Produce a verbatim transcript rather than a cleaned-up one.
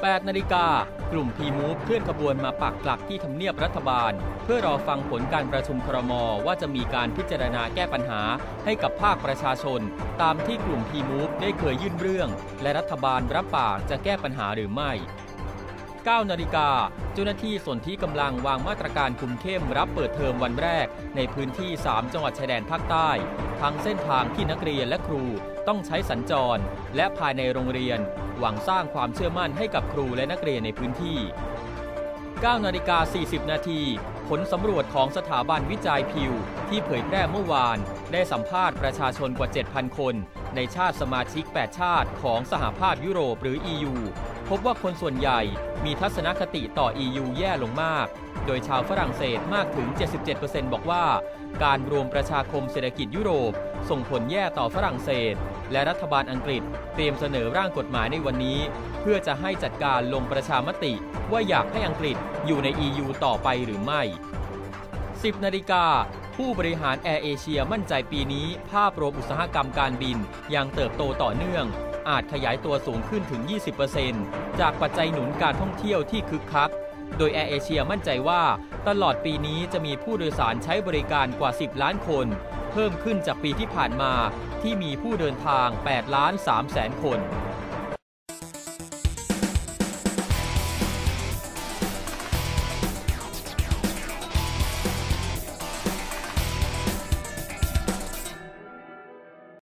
แปด นาฬิกากลุ่ม พี มูฟ เคลื่อนขบวนมาปักหลักที่ทำเนียบรัฐบาลเพื่อรอฟังผลการประชุมครม.ว่าจะมีการพิจารณาแก้ปัญหาให้กับภาคประชาชนตามที่กลุ่ม พี มูฟ ได้เคยยื่นเรื่องและรัฐบาลรับปากจะแก้ปัญหาหรือไม่ เก้า นาฬิกาเจ้าหน้าที่สนธิกำลังวางมาตรการคุมเข้มรับเปิดเทอมวันแรกในพื้นที่ สาม จังหวัดชายแดนภาคใต้ทั้งเส้นทางที่นักเรียนและครูต้องใช้สัญจรและภายในโรงเรียนหวังสร้างความเชื่อมั่นให้กับครูและนักเรียนในพื้นที่ เก้า นาฬิกา สี่สิบ นาทีผลสำรวจของสถาบันวิจัยพิวที่เผยแพร่เมื่อวานได้สัมภาษณ์ประชาชนกว่า เจ็ดพัน คนในชาติสมาชิก แปด ชาติของสหภาพยุโรปหรือ อี ยู พบว่าคนส่วนใหญ่มีทัศนคติต่อ อี ยู แย่ลงมากโดยชาวฝรั่งเศสมากถึง เจ็ดสิบเจ็ดเปอร์เซ็นต์ บอกว่าการรวมประชาคมเศรษฐกิจยุโรปส่งผลแย่ต่อฝรั่งเศสและรัฐบาลอังกฤษเตรียมเสนอร่างกฎหมายในวันนี้เพื่อจะให้จัดการลงประชามติว่าอยากให้อังกฤษอยู่ใน อี ยู ต่อไปหรือไม่ สิบ นาฬิกาผู้บริหารแอร์เอเชียมั่นใจปีนี้ภาพรวมอุตสาหกรรมการบินยังเติบโตต่อเนื่องอาจขยายตัวสูงขึ้นถึง ยี่สิบเปอร์เซ็นต์ จากปัจจัยหนุนการท่องเที่ยวที่คึกคักโดยแอร์เอเชียมั่นใจว่าตลอดปีนี้จะมีผู้โดยสารใช้บริการกว่าสิบล้านคนเพิ่มขึ้นจากปีที่ผ่านมาที่มีผู้เดินทางแปดล้านสามแสนคน